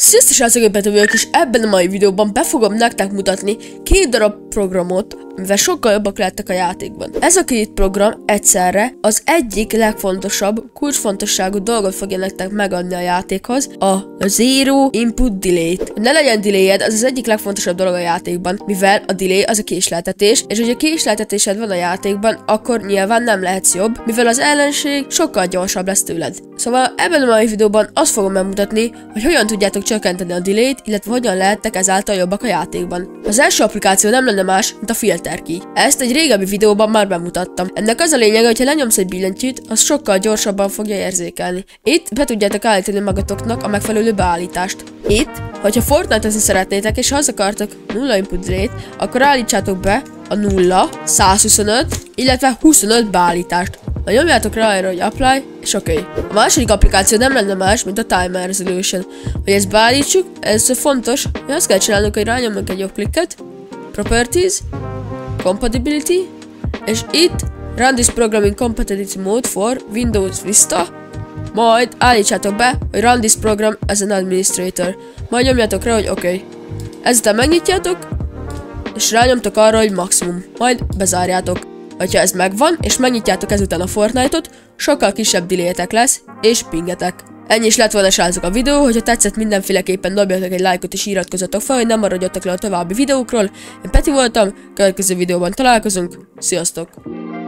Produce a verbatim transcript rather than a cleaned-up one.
Sziasztok srácok, én Peti vagyok, és ebben a mai videóban be fogom nektek mutatni két darab programot, mivel sokkal jobbak lettek a játékban. Ez a két program egyszerre az egyik legfontosabb, kulcsfontosságú dolgot fogja nektek megadni a játékhoz, a Zero Input Delay-t. Ne legyen delayed, az az egyik legfontosabb dolog a játékban, mivel a delay az a késleltetés, és hogyha késleltetésed van a játékban, akkor nyilván nem lehetsz jobb, mivel az ellenség sokkal gyorsabb lesz tőled. Szóval ebben a mai videóban azt fogom megmutatni, hogy hogyan tudjátok csökkenteni a delayt, illetve hogyan lehettek ezáltal jobbak a játékban. Az első applikáció nem lenne más, mint a Filter Key. Ezt egy régebbi videóban már bemutattam. Ennek az a lényege, hogy ha lenyomsz egy billentyűt, az sokkal gyorsabban fogja érzékelni. Itt be tudjátok állítani magatoknak a megfelelő beállítást. Itt, hogyha Fortnite-ozni szeretnétek és ha az akartok nulla input delay-t, akkor állítsátok be a nulla, százhuszonöt, illetve huszonöt beállítást. Ha nyomjátok rá erre, hogy apply, és oké. Okay. A második applikáció nem lenne más, mint a Timer Resolution. Hogy ezt beállítsuk, ez fontos, hogy azt kell csinálnunk, hogy rányomunk egy jobb klikket, Properties, Compatibility, és itt Run this program in compatibility mode for Windows Vista, majd állítsátok be, hogy Run this program as an administrator. Majd nyomjátok rá, hogy oké. Okay. Ezután megnyitjátok, és rányomtok arra, hogy maximum. Majd bezárjátok. Ha ez megvan, és megnyitjátok ezután a Fortnite-ot, sokkal kisebb delay-etek lesz, és pingetek. Ennyi is lett volna srácok a videó, hogyha tetszett mindenféleképpen dobjatok egy lájkot és iratkozzatok fel, hogy nem maradjatok le a további videókról. Én Peti voltam, következő videóban találkozunk, sziasztok!